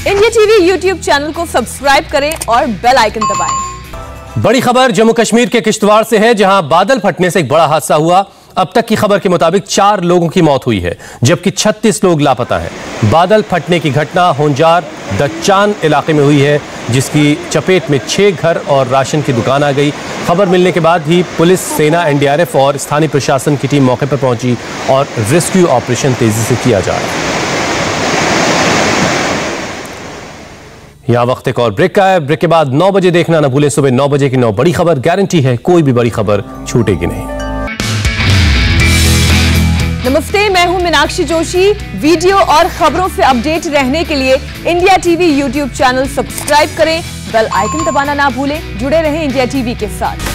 India TV YouTube channel को subscribe करें और बेल आइकन दबाएं। बड़ी खबर जम्मू कश्मीर के किश्तवाड़ से है, जहां बादल फटने से एक बड़ा हादसा हुआ। अब तक की खबर के मुताबिक 4 लोगों की मौत हुई है, जबकि 36 लोग लापता हैं। बादल फटने की घटना होंजार दच्चान इलाके में हुई है, जिसकी चपेट में 6 घर और राशन की दुकान आ गई। खबर मिलने के बाद ही पुलिस, सेना, एनडीआरएफ और स्थानीय प्रशासन की टीम मौके पर पहुंची और रेस्क्यू ऑपरेशन तेजी से किया जा रहा है। यहाँ वक्त एक और ब्रेक का है। ब्रेक के बाद 9 बजे देखना न भूलें। सुबह 9 बजे की 9 बड़ी खबर। गारंटी है कोई भी बड़ी खबर छूटेगी नहीं। नमस्ते, मैं हूं मीनाक्षी जोशी। वीडियो और खबरों से अपडेट रहने के लिए India TV YouTube channel subscribe करें, बेल आइकन दबाना ना भूलें। जुड़े रहें इंडिया टीवी के साथ।